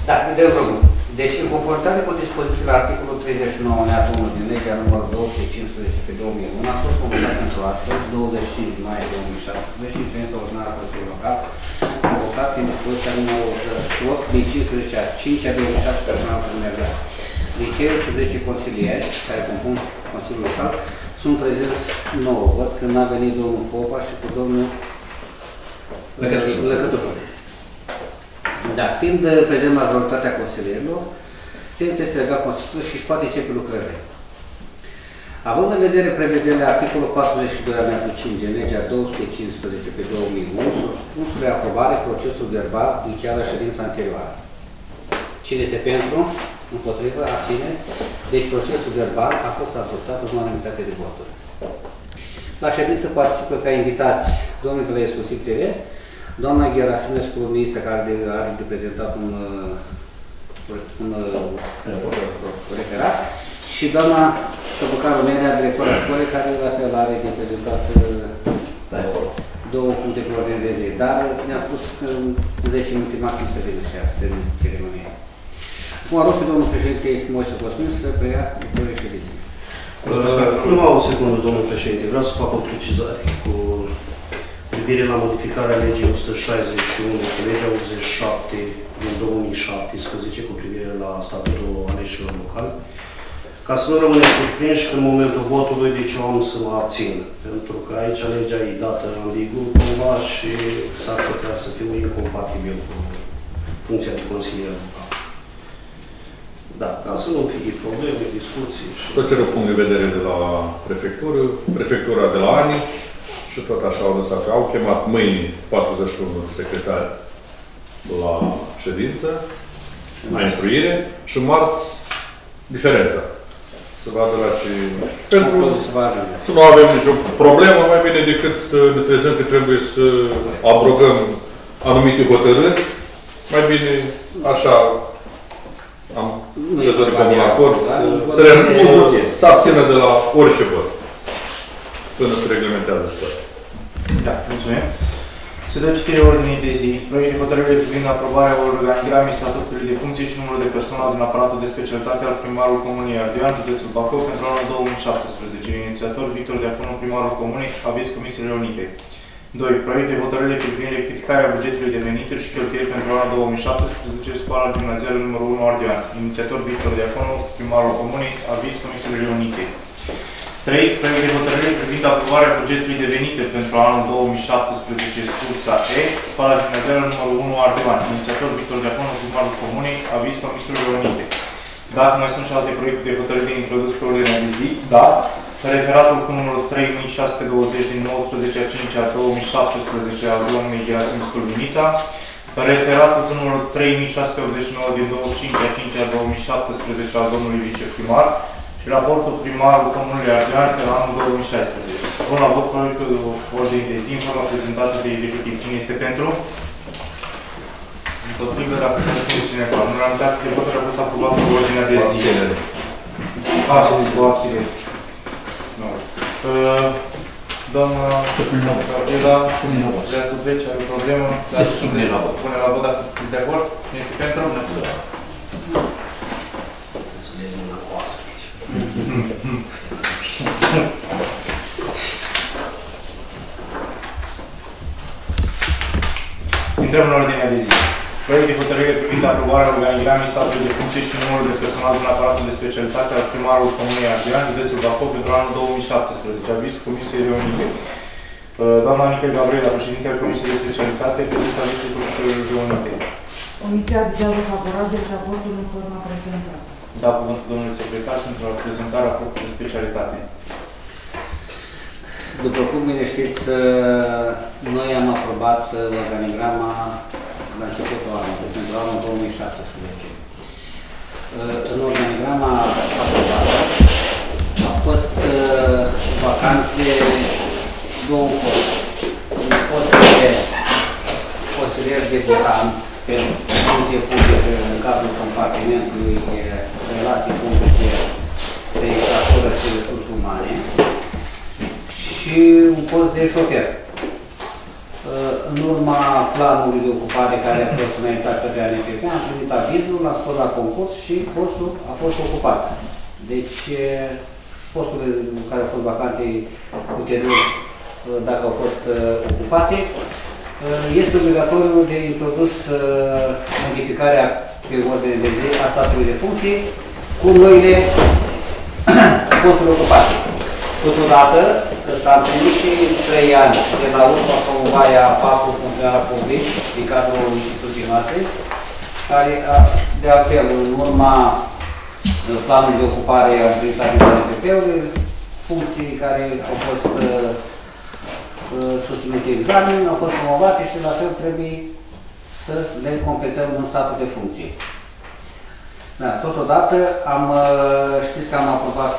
Da, de drumul. Deci, în conformitate cu dispozițiile articolul 39 alineatul 1 din legea numărul 215 pe 2001, a fost convocat pentru astăzi, 25 mai 2017, în ședința ordinară a Consiliului Local, convocat prin dispoziția numărul 8 din 15 a 5 a 2017 personal comunal. Din cei 11 consilieri care compun Consiliul Local, sunt prezenți 9. Văd că n-a venit domnul Popa și cu domnul Lăcătușor. Da, fiind prezent majoritatea consilierilor, ședința este legal constituită și își poate începe lucrările. Având în vedere prevederile articolul 42 alineatul 5 din legea 215 pe 2001, supun spre aprobare procesul verbal încheiat la ședința anterioară. Cine este pentru? Împotrivă? Abține? Deci procesul verbal a fost adoptat în unanimitate de voturi. La ședință participă ca invitați domnul de la Exclusiv TV, doamna Gerasimescu, ministră care are de prezentat un referat, și doamna Căpăcaru Nenea, directora școlii, care la fel are de prezentat două puncte pe ordine de zi. Dar ne-a spus că în 10 minute maxim să vină și asta, în ceremonie. Mă rog pe domnul președinte Moise Cosmin să preia lucrările ședinței. Numai o secundă, domnul președinte. Vreau să fac o precizare cu privire la modificarea legii 161 cu legea 87 din 2017 cu privire la statutul aleșilor locali. Ca să nu rămâneți surprinși că în momentul votului, deci eu am să mă abțin. Pentru că aici legea e dată ambigu cumva și s-ar putea să fiu incompatibil cu funcția de consilier local. Da, ca să nu fie probleme, discuții și... Tot ce punct de vedere de la prefectură, prefectura de la ANI și tot așa au lăsat. Au chemat mâine 41 secretari la ședință, la instruire și marți diferența. Să vadă la ce... Pentru să nu avem nicio problemă, mai bine decât să ne trezăm că trebuie să abrogăm anumite hotărâri, mai bine așa am văzut de comun acord să abțină de la orice vot până se reglementează situația. Da, mulțumim. Se dă citire ordinii de zi. Proiect de hotărâre privind aprobarea organigramei statutului de funcție și numărul de personal din aparatul de specialitate al primarului Comunei Ardean, județul Bacău, pentru anul 2017. Inițiator Victor Deaconu, primarul Comunei, aviz Comisiei Unite. 2. Proiect de hotărâre privind rectificarea bugetului de venituri și cheltuieli pentru anul 2017, școala gimnazială numărul 1 Ardean. Inițiator Victor Deaconu, primarul Comunei, aviz Comisiei Unite. 3. Proiect de hotărâre privind aprobarea bugetului de venituri pentru anul 2017, sursa E, școala gimnazială numărul 1 Ardean. Inițiator Victor Deaconu, primarul Comunei, aviz Comisiei Unite. Dacă mai sunt și alte proiecte de hotărâre introdus pe ordinea de zi, da. Referatul cu numărul 3620 din 19/5/2017 al domnului Gerasimescu Luminița, referatul cu numărul 3689 din 25/5/2017 al domnului viceprimar și raportul primarul Comunului Ardean pe anul 2016. Bun, la vot proiectul ordinii de zi, în forma prezentată de executiv. Cine este pentru? Împotrivă, dacă nu este cineva. Nu am dat de voturi, a fost aprobat cu ordinea de zi. Cu abținere. Doamna Gabriela, vrea să trece, are o problemă? Se supune la vot. Pune la vot, dacă sunteți de acord? Nu este pentru? Să le iau la coasă aici. Intrăm în ordinea de zi. Proiect de hotărâre privind aprobarea organigramei statului de funcție și numărul de personal din aparatul de specialitate al primarului Comunei Ardean, județul Bacău, pentru anul 2017. Aviz Comisiei Reunite. Doamna Michel Gabriela, președinte al Comisiei de Specialitate, prezintă avizul Comisiei Reunite. Comisia adoptă favorabil raportul în forma prezentată. Da, cuvântul domnului secretar pentru a prezenta raportul de specialitate. După cum bine știți, noi am aprobat organigrama la începutul anului, pentru anul 2017. În organigrama aprobată a fost vacante două posturi. Un post de consilier debutant pentru funcție publică în cadrul compartimentului relații publice, registratură și resurse umane și un post de șofer. În urma planului de ocupare care a fost înaintat către ANFP, am primit avizul, l-am scos la concurs și postul a fost ocupat. Deci, posturile care au fost vacante ulterior, dacă au fost ocupate, este obligatoriu de introdus modificarea pe ordine de zi a statului de funcție cu noile posturi ocupate. Totodată s-a împlinit și 3 ani de la urma promovarea a 4 funcționari publici din cadrul instituției noastre, care, de altfel, în urma planului de ocupare a utilizării ANFP-ului, funcții care au fost susținute examen, au fost promovate și la fel trebuie să le completăm în statul de funcție. Da, totodată știți că am aprobat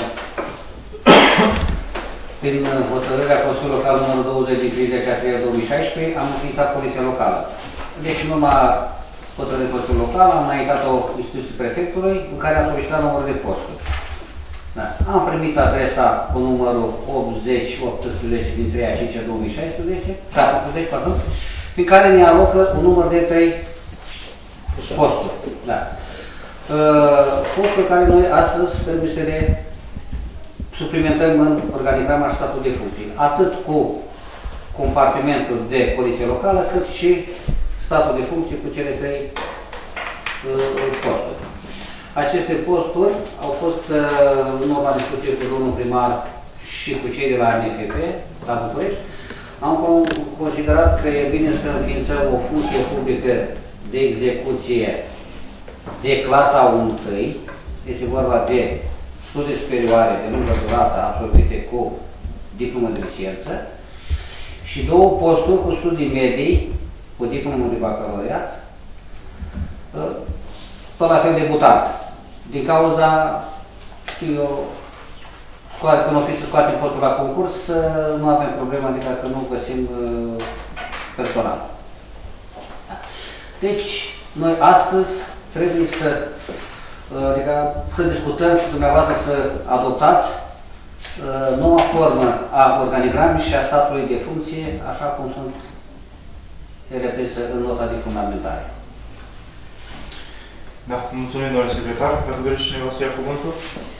prin hotărârea Consiliului Local numărul 20 din 30/3/2016, am înființat Poliția Locală. Deci, în urma hotărârii Consiliului Local, am înaintat-o instituției prefectului, în care am solicitat numărul de posturi. Da. Am primit adresa cu numărul 8018 din 3/5/2016, prin care ne alocă un număr de 3 posturi. Da. Posturi care noi astăzi trebuie să le suplimentăm în organigrama statului de funcții, atât cu compartimentul de poliție locală, cât și statul de funcții cu cele 3 posturi. Aceste posturi au fost în urma discuției cu domnul primar și cu cei de la ANFP, la București. Am considerat că e bine să înființăm o funcție publică de execuție de clasa 1, este vorba de studii superioare de lungă durată absolvite cu diplomă de licență și 2 posturi cu studii medii cu diplomă de bacalaureat, tot la fel debutant. Din cauza, știu eu, când o fi să scoatem postul la concurs, nu avem problema, adică că nu găsim personal. Deci, noi astăzi trebuie să discutăm și dumneavoastră să adoptați noua formă a organigramei și a statului de funcție, așa cum sunt reprise în nota de fundamentare. Da, mulțumim, domnule secretar. Dacă dorește cineva să ia cuvântul?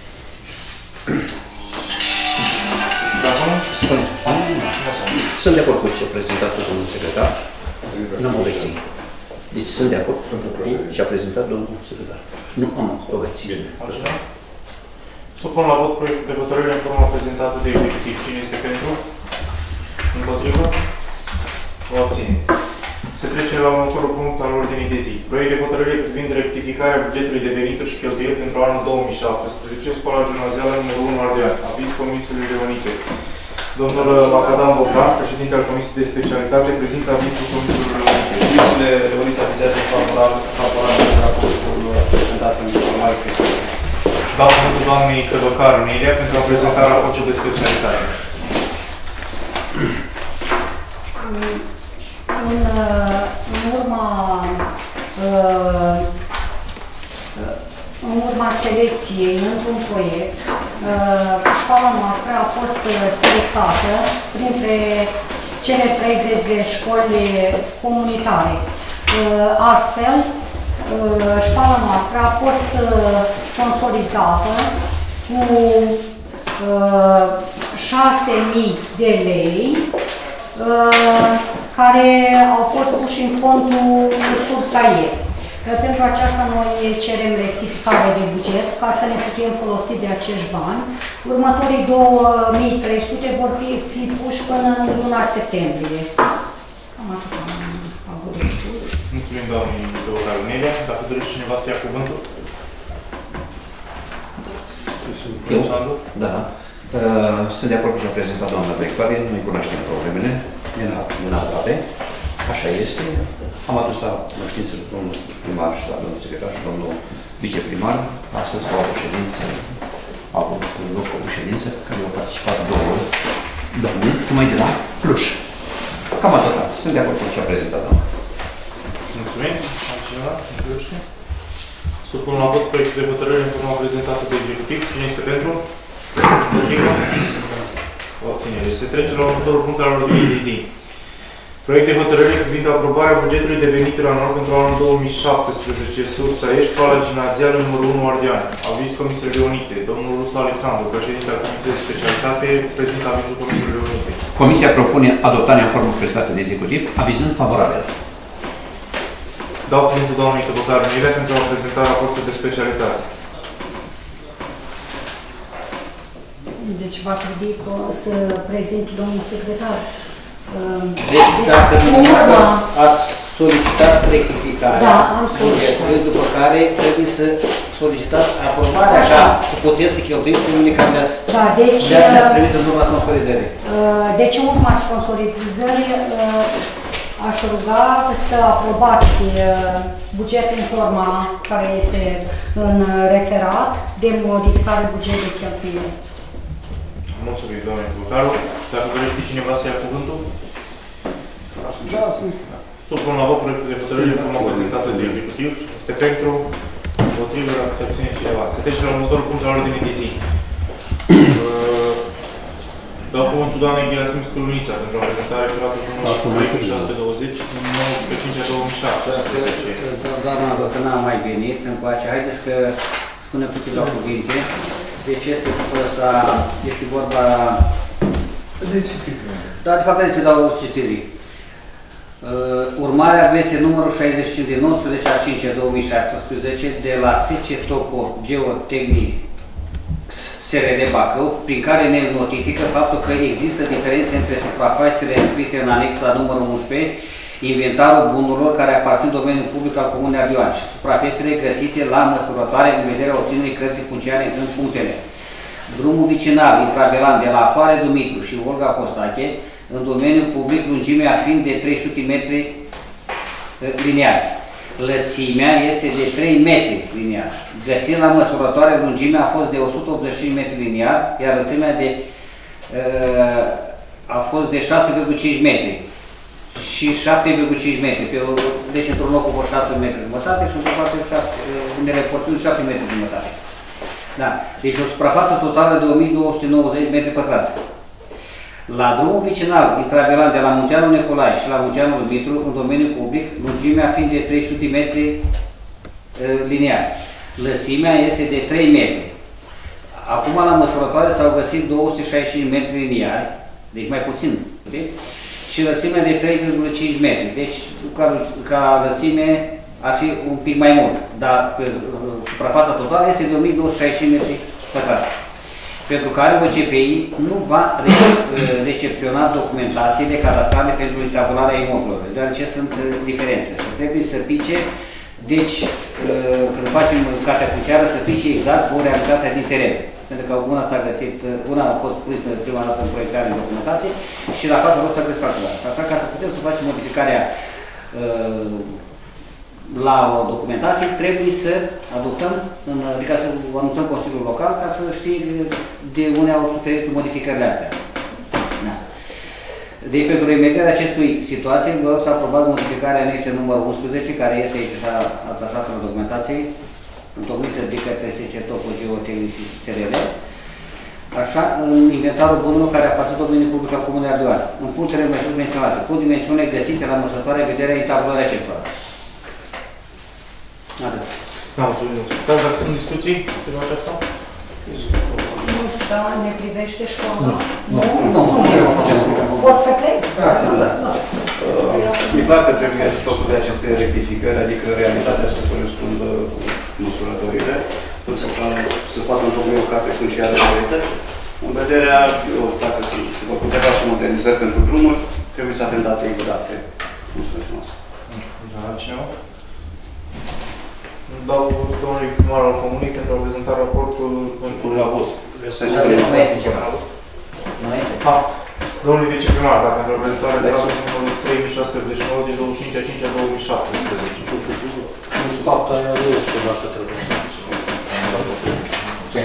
Da, nu? Sunt de acord cu ce a prezentat domnul secretar. Nu am obiecții. Deci sunt de acord cu ce a prezentat domnul secretar. Nu am obiecții. Altceva? Supun la vot proiectul de hotărâre în forma prezentată de executiv. Cine este pentru? Împotrivă? O abține. Se trece la următorul punct al ordinii de zi. Proiect de hotărâre privind rectificarea bugetului de venituri și cheltuieli pentru anul 2017, școala gimnazială numărul 1 Ardeal. Aviz Comisiei Leonite. Domnul Macadam Bogdan, președinte al Comisiei de Specialitate, prezintă avizul Comisiei Leonite. Comisiile Leonite avizează favorabil și raportul prezentat în mai special. Dau cuvântul doamnei Călăcar Nelia pentru a prezenta raportul de specialitate. În urma selecției într-un proiect, școala noastră a fost selectată printre cele 30 de școli comunitare. Astfel, școala noastră a fost sponsorizată cu 6.000 de lei care au fost puși în contul sursa ei. Pentru aceasta noi cerem rectificare de buget ca să ne putem folosi de acești bani. Următorii 2.300 vor fi puși până în luna septembrie. Cam atât am avut de spus. Mulțumim, doamnei Călăcar Nelia. Dacă dorește cineva să ia cuvântul? Eu? Da. Sunt de acord cu ce a prezentat doamna directoare, noi cunoaștem problemele, nenagrave, așa este. Am adus la cunoștință domnul primar și la domnul secretar și domnul viceprimar. Astăzi au avut ședință, au avut loc o ședință care au participat 2 doamne, numai de la Cluj. Cam atât. Sunt de acord cu ce a prezentat doamna. Mulțumim. Altcineva? Supun la vot proiectul de hotărâre în forma prezentată de executiv. Cine este pentru? Împotrivă? O abținere. Se trece la următorul punct al ordinii de zi. Proiect de hotărâre privind aprobarea bugetului de venituri anual pentru anul 2017, sursa E, școala gimnazială numărul 1 Ardeani. Aviz Comisiei Reunite. Domnul Rusu Alexandru, președinte al Comisiei de Specialitate, prezintă avizul Comisiei Reunite. Comisia propune adoptarea în formă prezentată de executiv, avizând favorabil. Dau cuvântul doamnei Tăbătar Mire pentru a prezenta raportul de specialitate. Deci va trebui să prezint domnul secretar. Deci, dacă ați solicitat rectificarea, da, am solicitat. După care trebuie să solicitați aprobarea ca să puteți să cheltuiți sumele care le-ați primit în urma sponsorizării. Deci, în urma sponsorizării, aș ruga să aprobați bugetul în forma care este în referat de modificare buget de cheltuieli. Mulțumim, doamne Tăbătaru. Dacă dorește cineva să ia cuvântul? Da. Supun la vot proiectul de hotărâre în forma prezentată de executiv. Este pentru, împotrivă, dacă se abține cineva. Se trece la următorul punct al ordinii de zi. Dau cuvântul doamnei Gerasim Stălunița pentru a prezenta referatul numărul 3620 din 19/2017. Doamna Băcăna a mai venit încoace. Haideți că spunem câteva cuvinte. Deci este vorba... Da, de fapt, să dau citirii. Urmarea adrese numărul 65 din 19/5/2017 de la SC Topo Geotehnic SRL Bacău, prin care ne notifică faptul că există diferențe între suprafețele înscrise în anex la numărul 11, inventarul bunurilor care aparțin domeniul public al Comunei Ardioani și suprafețele găsite la măsurătoare în vederea obținerii cărții funciare în punctele. Drumul vicinal, intravelan de la Floare Dumitru și Olga Costache, în domeniul public, lungimea fiind de 300 metri liniari. Lățimea este de 3 metri liniari. Găsind la măsurătoare, lungimea a fost de 185 metri liniari, iar lățimea a fost de 6,5 metri și 7,5 metri. Deci într-un loc cu 6 metri jumătate și într-o parte unele porțiuni 7 metri jumătate. Da. Deci o suprafață totală de 1290 metri pătrați. La drumul vicinal, intravelan de la Munteanul Nicolae și la Munteanul Dumitru, în domeniul public, lungimea fiind de 300 metri liniari. Lățimea este de 3 metri. Acum la măsurătoare s-au găsit 265 metri liniari, deci mai puțin, și lățimea de 3,5 metri. Deci ca lățime ar fi un pic mai mult, dar suprafața totală este de 1265 metri pătrați, pentru care OCPI nu va recepționa documentațiile cadastrale pentru intabularea imobilelor, deoarece sunt diferențe. Trebuie să pice, deci când facem cartea funciară, să pice exact cu realitatea din teren. Pentru că una s-a găsit, una a fost pusă prima dată în proiectare în documentație și la fața lor s-a găsit altceva. Așa ca să putem să facem modificarea la o documentație, trebuie să adoptăm, adică să anunțăm Consiliul Local ca să știe de unde au suferit modificările astea. Da. Deci, pentru remedierea acestui situație, vreau să aprobat modificarea anexe numărul 11, care este aici așa atașată la documentației, întocmită de către SC Topo Geotehnic SRL, așa, în inventarul bunurilor care aparțin domeniul public al Comunei Ardioani, în punctele mai sus menționate, cu dimensiunile găsite la măsătoarea vederea intabulării acestora. Atât. Da, mulțumim. Dacă sunt discuții pe aceasta? Nu știu, dar ne privește școala? Nu. Pot să plec? Da. E clar că trebuie să făcut de aceste rectificări, adică realitatea să corespundă cu măsurătorile, pentru că să facă întocmai o carte funciară corectă. În vederea, dacă se vor putea face modernizări pentru drumuri, trebuie să avem date exacte. Mulțumesc frumos. Da, cineva? Dau domnului primar al Comunei pentru a prezenta raportul pentru la vot. Nu este ceva. Domnul viceprimar, dacă pentru prezentarea de raportul numărul 3689 din 25/5/2017. În fapt, aia nu știu dacă trebuie să Ce?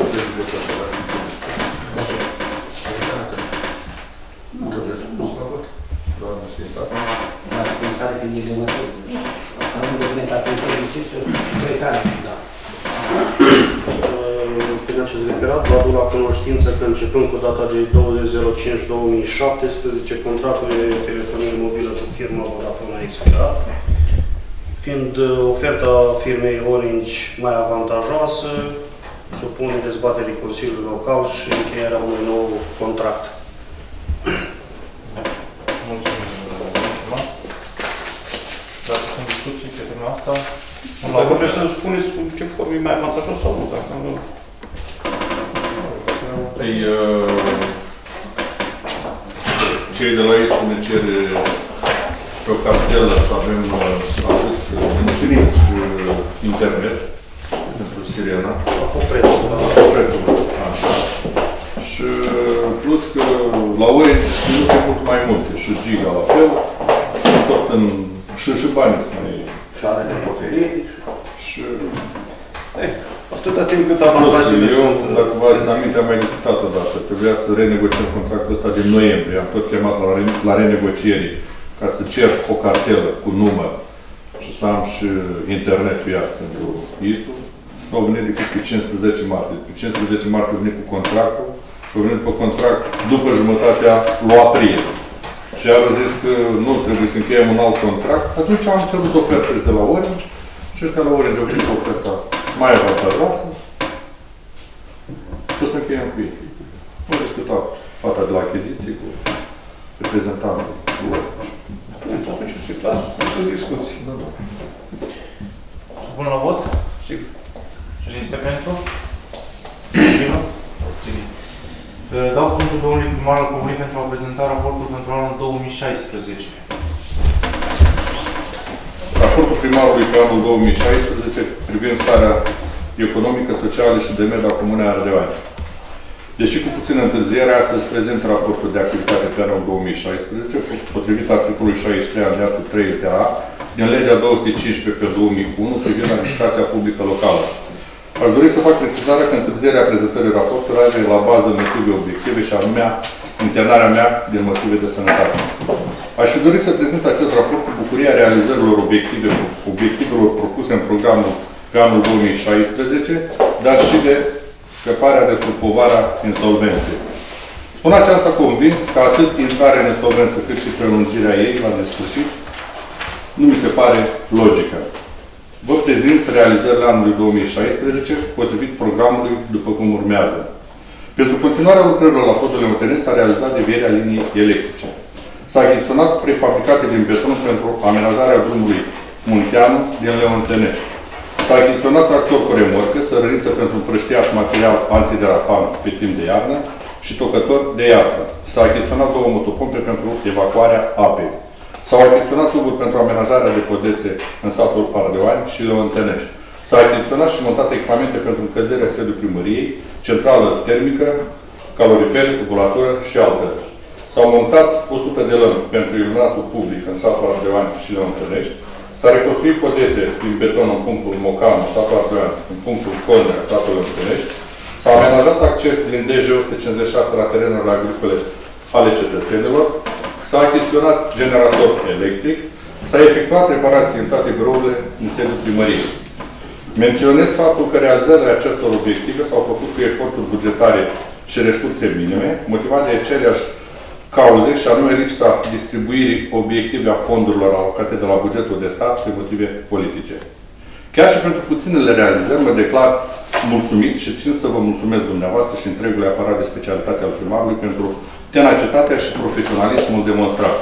Doamna științată. Da, științare din legămături. Avem documentație tehnice și proiectare. Da. prin acest referat, vă aduc la cunoștință că începând cu data de 20.05.2017, contractul de telefonie mobilă cu firma Vodafone a expirat, fiind oferta firmei Orange mai avantajoasă, supun dezbaterii Consiliului Local și încheierea unui nou contract. Mulțumim. Dacă sunt discuții pe tema asta, dacă vreți să spuneți cu ce formă e mai avantajos sau nu, dacă nu... Cei de la ESU ne cere pe o cartelă să avem atât internet pentru Sirena. Ofretul. Așa. Și plus că la ore distribuite mult mai multe. Și giga la fel. Tot în... Și banii sunt mai... Sale de oferiri. Și... Atâta timp cât avantajele sunt... Dacă vă ați aminte, am mai discutat odată. Trebuia să renegociem contractul ăsta din noiembrie. Am tot chemat la renegocieri ca să cer o cartelă cu număr și să am și internet pe ea pentru ISU. Nu au venit decât pe 15 martie. Pe 15 martie au venit cu contractul și au venit pe contract după jumătatea lui aprilie. Și au zis că nu trebuie să încheiem un alt contract. Atunci am cerut ofertă și de la Orange și ăștia la Orange au venit cu oferta mai avantajoasă și o să încheiem cu ei. Am discutat fata de la achiziții cu reprezentantul cu Orange. Atunci este clar, nu sunt discuții. supun la vot? Sigur. Cine este pentru? Dau cuvântul domnului primar al Comunei pentru a prezenta raportul pentru anul 2016. Raportul primarului pe anul 2016 privind starea economică, socială și de mediu a Comunei Ardeoani. Deși cu puțină întârziere, astăzi prezintă raportul de activitate pe anul 2016, potrivit articolului 63 alineatul 3 TA din legea 215 pe 2001 privind administrația publică locală. Aș dori să fac precizarea că întârzierea prezentării raportului are la bază motive obiective și anume internarea mea din motive de sănătate. Aș fi dorit să prezint acest raport cu bucuria realizărilor obiectivelor propuse în programul pe anul 2016, dar și de scăparea de sub povara insolvenței. Spun aceasta convins că atât intrarea în insolvență cât și prelungirea ei la nesfârșit nu mi se pare logică. Vă prezint realizările anului 2016 potrivit programului după cum urmează. Pentru continuarea lucrărilor la podul Leontenești s-a realizat devierea liniei electrice. S-a achiziționat prefabricate din beton pentru amenajarea drumului Munteanu din Leontenești. S-a achiziționat tractor cu remorcă, sărăriță pentru împrăștiat material antiderapant pe timp de iarnă și tocător de iarnă. S-a achiziționat 2 motopompe pentru evacuarea apei. S-au achiziționat tuburi pentru amenajarea de podețe în satul Ardeoani și Leontenești. S-a achiziționat și montat echipamente pentru încălzirea sediului primăriei, centrală termică, calorifere, tubulatură și altele. S-au montat 100 de lămpi pentru iluminatul public în satul Ardeoani și Leontenești. S-a reconstruit podețe din beton în punctul Mocanu, satul Ardeoani, în punctul Condrea, satul Leontenești. S-a amenajat acces din DG156 la terenurile agricole ale cetățenilor. S-a achiziționat generator electric. S-a efectuat reparații în toate birourile în sediul primăriei. Menționez faptul că realizările acestor obiective s-au făcut cu eforturi bugetare și resurse minime, motivat de aceleași cauze, și anume lipsa distribuirii obiective a fondurilor alocate de la bugetul de stat pe motive politice. Chiar și pentru puținele realizări mă declar mulțumit și țin să vă mulțumesc dumneavoastră și întregului aparat de specialitate al primarului pentru tenacitatea și profesionalismul demonstrat.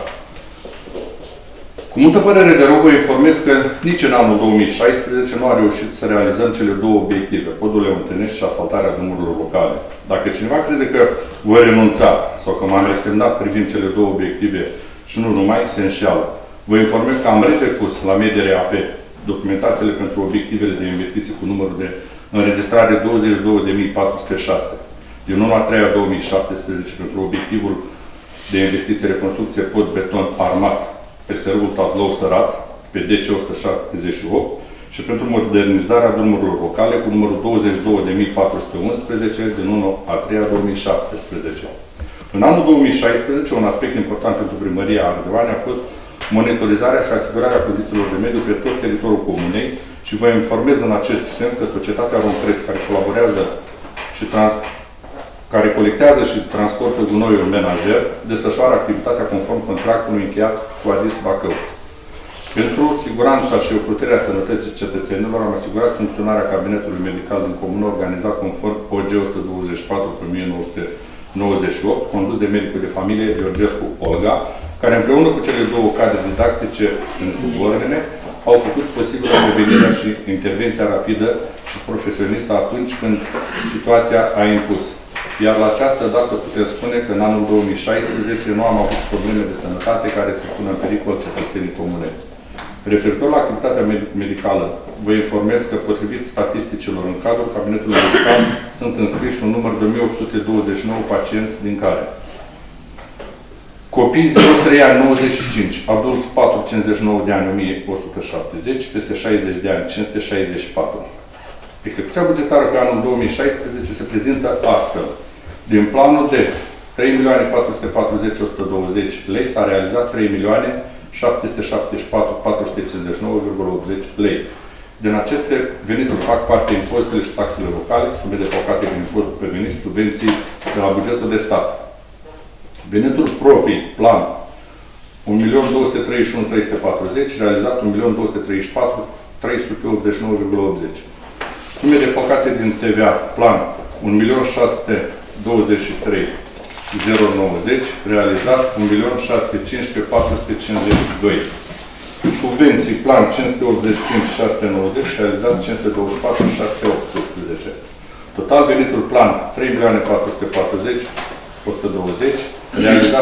Cu multă părere de rău vă informez că nici în anul 2016 nu a reușit să realizăm cele două obiective, podul Leontenești și asfaltarea drumurilor locale. Dacă cineva crede că voi renunța sau că m-am resemnat privind cele două obiective și nu numai, se înșeală. Vă informez că am redepus la MDRAP documentațiile pentru obiectivele de investiții cu numărul de înregistrare 22.406 din 1/3/2017 pentru obiectivul de investiție reconstrucție pod beton armat peste râul Tazlău Sărat pe DC178 și pentru modernizarea drumurilor locale cu numărul 22.411 din 1/3/2017. În anul 2016, un aspect important pentru primăria Ardeoani a fost monitorizarea și asigurarea condițiilor de mediu pe tot teritoriul comunei și vă informez în acest sens că societatea Romcrest, care colaborează care colectează și transportă gunoiul menajer, desfășoară activitatea conform contractului încheiat cu Adis Bacău. Pentru siguranța și ocrotirea sănătății cetățenilor am asigurat funcționarea cabinetului medical din comună organizat conform OG 124/1998, condus de medicul de familie Georgescu Olga, care împreună cu cele două cadre didactice în subordine au făcut posibilă prevenirea și intervenția rapidă și profesionistă atunci când situația a impus. Iar la această dată putem spune că în anul 2016 nu am avut probleme de sănătate care să pună în pericol cetățenii comune. Referitor la activitatea medicală, vă informez că, potrivit statisticilor în cadrul cabinetului medical, sunt înscriși un număr de 1829 pacienți, din care copii 0-3 ani 95, adulți 4-59 de ani 1170, peste 60 de ani 564. Execuția bugetară pe anul 2016 se prezintă astfel. Din planul de 3.440.120 lei s-a realizat 3.774.459,80 lei. Din aceste venituri fac parte impozitele și taxele locale, sume defalcate din impozitul pe venit, subvenții de la bugetul de stat. Venituri proprii, plan, 1.231.340, realizat 1.234.389,80. Sume defalcate din TVA, plan, 1.623.090, realizat 1.615.452. Subvenții, plan 585.690, realizat 524.618. Total venitul plan 3.440.120, realizat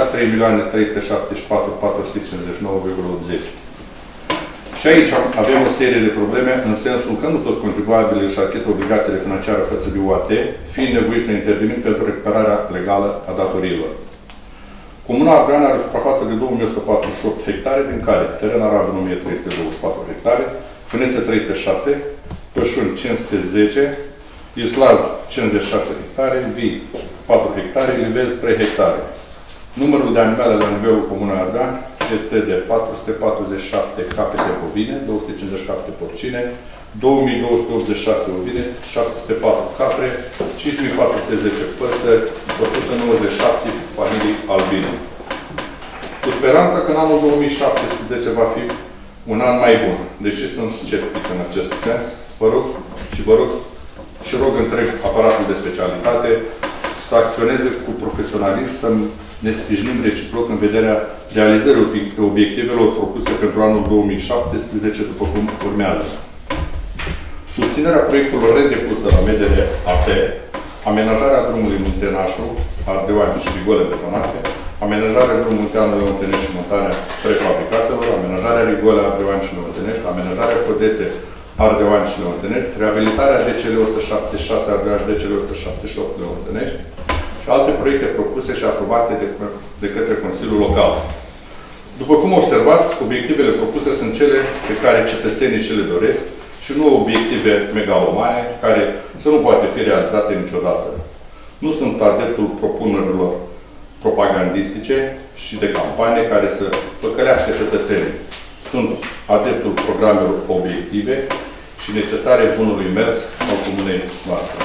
3.374.459,80. Și aici avem o serie de probleme în sensul că nu toți contribuabilii își achită obligațiile financiare față de UAT, fiind nevoiți să intervenim pentru recuperarea legală a datoriilor. Comuna Ardean are o suprafață de 2148 hectare, din care teren arabil 1324 hectare, Fânețe 306, Pășuni 510, Islaz 56 hectare, Vii 4 hectare, Livez 3 hectare. Numărul de animale la nivelul Comunei Ardean este de 447 capete bovine, 257 porcine, 2286 ovine, 704 capre, 5410 păsări, 197 familii albine. Cu speranța că în anul 2017 va fi un an mai bun, deși sunt sceptic în acest sens, vă rog și rog întreg aparatul de specialitate să acționeze cu profesionalism, să ne sprijinim reciproc în vederea realizării obiectivelor propuse pentru anul 2017, după cum urmează. Susținerea proiectelor redepusă la mediile AP, amenajarea drumului Muntenașu, Ardeoani și rigole betonate, amenajarea drumului Munteanu Leontenești și montarea prefabricatelor, amenajarea rigole Ardeoani și Leontenești, amenajarea Codețe Ardeoani și Leontenești, reabilitarea DCL 176 Ardeoani și DCL 178 Leontenești și alte proiecte propuse și aprobate de către Consiliul Local. După cum observați, obiectivele propuse sunt cele pe care cetățenii și le doresc și nu obiective megalomane care să nu poate fi realizate niciodată. Nu sunt adeptul propunerilor propagandistice și de campanie care să păcălească cetățenii. Sunt adeptul programelor obiective și necesare bunului mers al comunei noastre.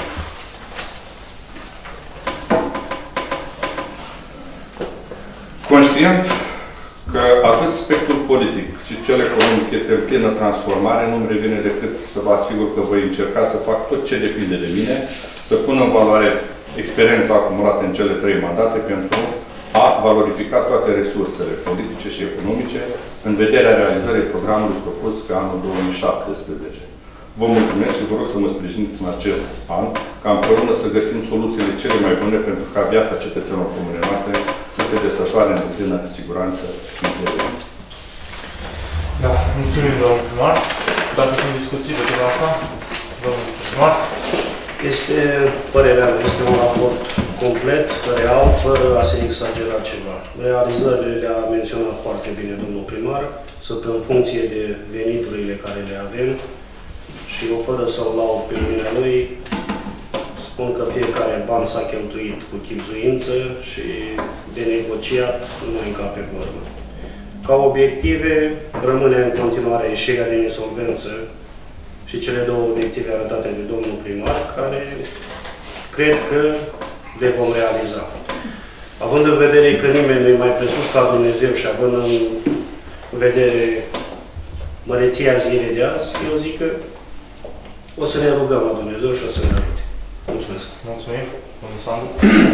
Conștient că atât spectrul politic și cel economic este în plină transformare, nu-mi revine decât să vă asigur că voi încerca să fac tot ce depinde de mine, să pun în valoare experiența acumulată în cele 3 mandate pentru a valorifica toate resursele politice și economice în vederea realizării programului propus pe anul 2017. Vă mulțumesc și vă rog să mă sprijiniți în acest an, ca împreună să găsim soluțiile cele mai bune pentru ca viața cetățenilor comunei noastre să se desfășoare în plină siguranță și încredere. Da, mulțumim, domnul primar. Dacă sunt discuții pe tema asta, domnul primar. Este, părerea mea, este un raport complet, real, fără a se exagera ceva. Realizările le-a menționat foarte bine domnul primar, sunt în funcție de veniturile care le avem și eu, fără să-l lau pe lumina lui, spun că fiecare ban s-a cheltuit cu chibzuință și de negociat nu mai încape vorbă. Ca obiective, rămâne în continuare ieșirea din insolvență și cele 2 obiective arătate de domnul primar, care cred că le vom realiza. Având în vedere că nimeni nu e mai presus ca Dumnezeu și având în vedere măreția zilei de azi, eu zic că o să ne rugăm la Dumnezeu și o să ne ajute. Mulțumesc! Mulțumim! Domnul Sandu?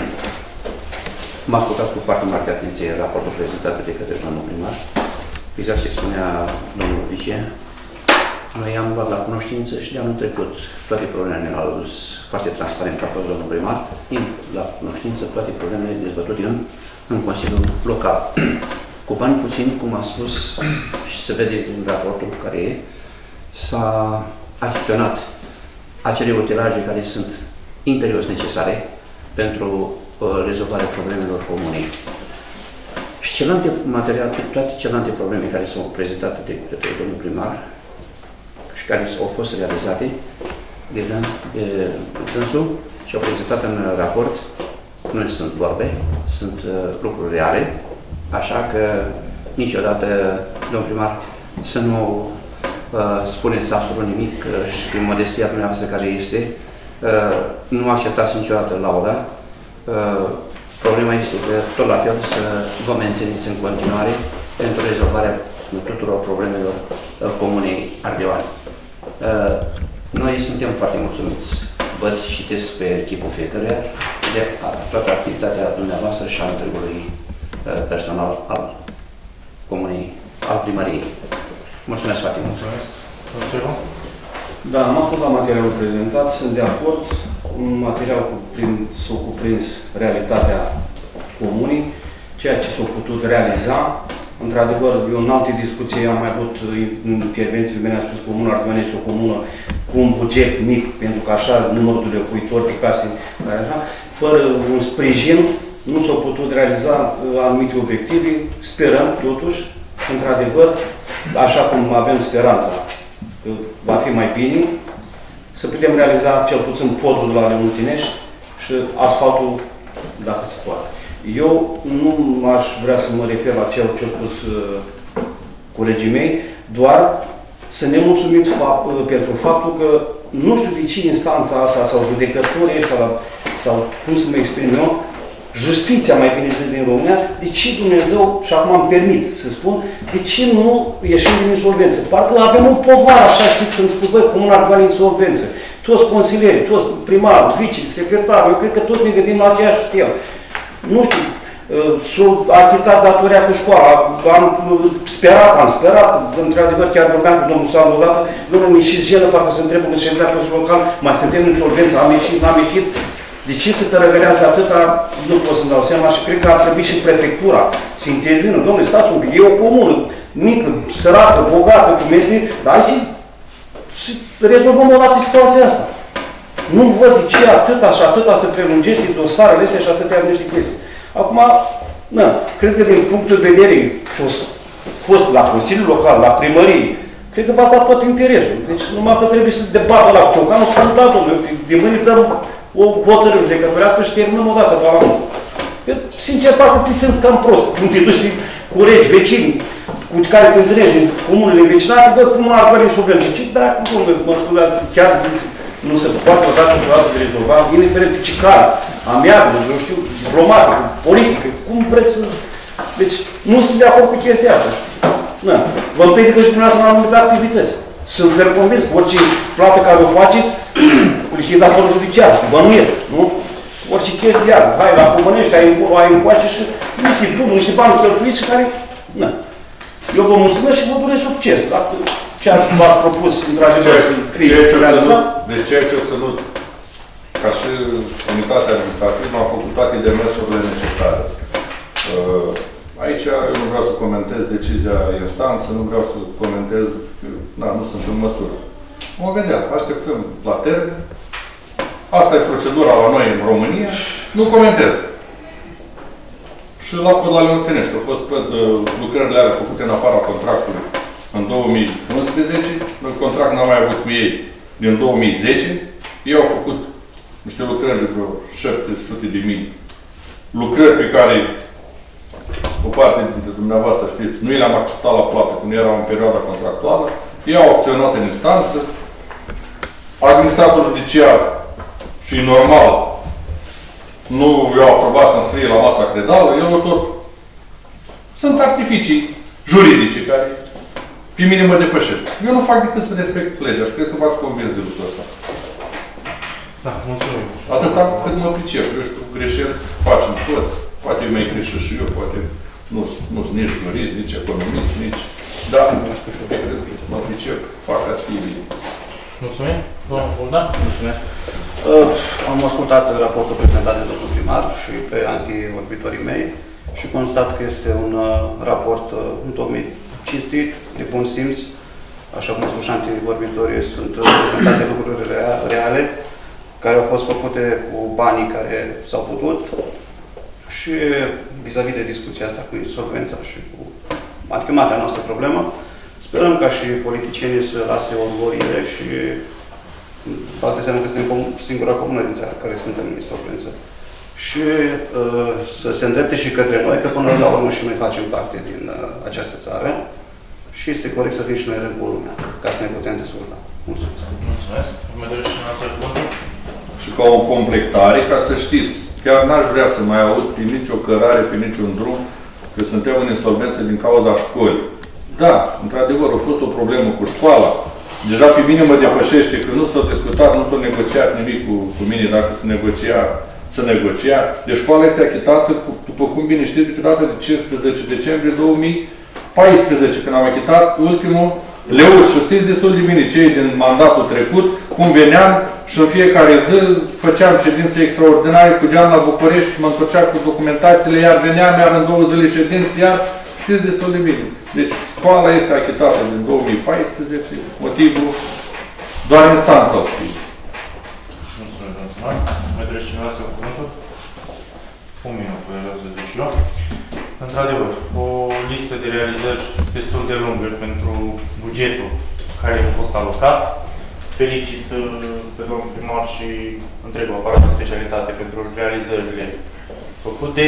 M-a ascultat cu foarte mare atenție raportul prezentat de către domnul primar. Exact ce spunea domnul vice. Noi am luat la cunoștință și de anul trecut toate problemele ne-au adus foarte transparent, a fost domnul primar, la cunoștință toate problemele dezbătute în Consiliul Local. Cu bani puțini, cum a spus și se vede din raportul care e, s-a achiziționat acele utilaje care sunt imperios necesare pentru rezolvarea problemelor comunei. Și celelalte materiale, toate celelalte probleme care s-au prezentat de către domnul primar și care au fost realizate de dânsul și au prezentat în raport, nu sunt vorbe, sunt lucruri reale, așa că niciodată, domnul primar, să nu spuneți absolut nimic și prin modestia dumneavoastră care este, nu acceptați niciodată lauda. Problema este că tot la fel să vă mențineți în continuare pentru rezolvarea tuturor problemelor comunei Ardeoane. Noi suntem foarte mulțumiți. Văd și citesc pe echipul fiecăruia de toată activitatea dumneavoastră și a întregului personal al comunei, al primăriei. Mulțumesc foarte mult! Mulțumesc! Da, am ascultat materialul prezentat, sunt de acord. Un material s-a cuprins realitatea comunii, ceea ce s-a putut realiza. Într-adevăr, eu în alte discuții am mai avut intervenții, bine a spus, Comuna Ardeoane este o comună cu un buget mic, pentru că așa numărul de locuitori pe case, așa, fără un sprijin, nu s-au putut realiza anumite obiective. Sperăm, totuși, într-adevăr, așa cum avem speranța că va fi mai bine, să putem realiza cel puțin podul la Leontinești și asfaltul, dacă se poate. Eu nu aș vrea să mă refer la ce au spus colegii mei, doar să ne mulțumim pentru faptul că nu știu de ce instanța asta sau judecătorii ăștia, sau cum să mă exprim eu, justiția, mai bine zis, din România, de ce Dumnezeu, și acum îmi permit să spun, de ce nu ieșim din insolvență? Parcă avem o povară, așa, știți, când spun, băi, Comuna Ardeoane insolvență. Toți consilierii, toți primarul, vice, secretarul, eu cred că toți ne gândim la aceeași stelă. Nu știu, s-a achitat datoria cu școala, am sperat, într-adevăr, chiar vorbeam cu domnul Sandu odată, domnul mi și jenă, parcă se întrebă în ședința Consiliului Local, mai suntem în insolvență, am ieșit, n-am ieșit. De ce se tărăgărează atâta, nu pot să-mi dau seama și cred că ar trebui și prefectura să intervină. Dom'le, stați un pic, e o comună mică, sărată, bogată, cum este, dar hai să rezolvăm o dată situația asta. Nu văd de ce atâta și atâta se prelungește dosarele astea și atâtea niște chestii. Acum, na, cred că din punctul de vedere ce a fost la Consiliul Local, la primărie, cred că v-ați dat tot interesul. Deci numai că trebuie să debată la Ciocanu și spun, da, domnule, de mâine dăm o hotărâre judecătorească și terminăm o dată Parlamentul. Sincer, parcă te sunt cam prost. Când te duci cu regi, vecini, cu care te întâlnești în comunele vecinate, bă, cum ar avea insolvență? Ce dracu, domnule, mă scuzați, chiar nu se poate odată cu altă de rezolva, indiferent de ce care, amiabilă, nu știu, diplomatică, politică, cum vreți să... Deci, nu sunt de acord cu chestia asta. Na. Vă împiedică și dumneavoastră în anumite activități. Sunt fer convins că orice plată care o faceți, cu lichidatorul judiciar, bănuiesc, nu? Orice chestie iar, hai la Comănești, ai încoace și niște drumuri, niște bani cheltuiți și care... Na. Eu vă mulțumesc și vă doresc succes. Dacă ce v-ați propus, într-adevăr, să fie realizat. Deci ceea ce a ținut, ca și unitatea administrativă, am făcut toate demersurile necesare. Aici eu nu vreau să comentez decizia instanță, nu vreau să comentez, da, nu sunt în măsură. Mă vedea, așteptăm la termen. Asta e procedura la noi în România, nu comentez. Și la Leontinești au fost lucrările alea făcute în afara contractului în 2011, în contract n-am mai avut cu ei din 2010, ei au făcut niște lucrări de vreo 700.000 lucrări pe care o parte dintre dumneavoastră știți, nu le-am acceptat la plată când erau în perioada contractuală, ei au acționat în instanță, administratorul judiciar și normal nu i-au aprobat să înscrie la masa credală, el tot... Sunt artificii juridice care pe mine mă depășesc. Eu nu fac decât să respect legea și cred că v-ați convins de lucrul ăsta. Da, mulțumim. Atâta cât mă pricep. Eu știu, greșeli facem toți. Poate eu mai greșesc și eu, poate nu sunt nici jurist, nici economist, nici... Da, mă pricep, fac ca să fie bine. Mulțumim. Domnul Buldan? Mulțumesc. Am ascultat raportul prezentat de domnul primar și pe antivorbitorii mei și constat că este un raport întocmit, cinstit, de bun simț. Așa cum au spus și antivorbitorii, sunt prezentate lucruri reale care au fost făcute cu banii care s-au putut și vis-a-vis de discuția asta cu insolvența și cu marea noastră problemă, sperăm ca și politicienii să lase orgolile și fac de seama că suntem singura comună din țară care suntem în insolvență. Și să se îndrepte și către noi, că până la urmă și noi facem parte din această țară și este corect să fim și noi rând cu lumea, ca să ne putem dezvolta. Mulțumesc! Mulțumesc! Mai dorește și noastră cuvântul? Și ca o completare, ca să știți, chiar n-aș vrea să mai aud pe nicio cărare, pe niciun drum, că suntem în insolvență din cauza școlii. Da, într-adevăr, a fost o problemă cu școala. Deja pe mine mă depășește că nu s-a discutat, nu s-a negociat nimic cu mine dacă se negocia. Deci școala este achitată, după cum bine știți, pe data de 15 decembrie 2014, când am achitat ultimul leuț. Și știți destul de bine cei din mandatul trecut, cum veneam și în fiecare zi făceam ședințe extraordinare, fugeam la București, mă întorceam cu documentațiile, iar veneam, iar în 2 zile ședințe, iar știți destul de bine. Deci școala este achitată din 2014, motivul doar instanța o știe. Mulțumesc, domnul. Mai trebuie cineva să cuvântul? Un minut, vreau să zic și eu. Într-adevăr, o listă de realizări destul de lungă pentru bugetul care a fost alocat. Felicit pe domnul primar și întregul aparat de specialitate pentru realizările făcute.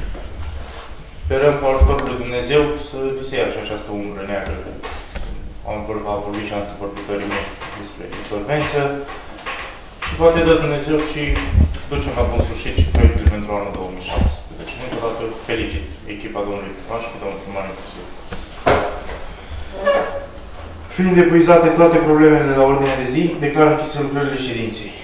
Sperăm cu ajutorul lui Dumnezeu să vi se ia și această umbră neagră. Am vorbit și antivorbitorii mei despre insolvență. Și poate dă Dumnezeu și ducem la bun sfârșit și proiectul pentru anul 2017. Încă o dată felicit echipa domnului primar și pe domnul primar inclusiv. Fiind epuizate toate problemele la ordinea de zi, declar închise lucrările ședinței.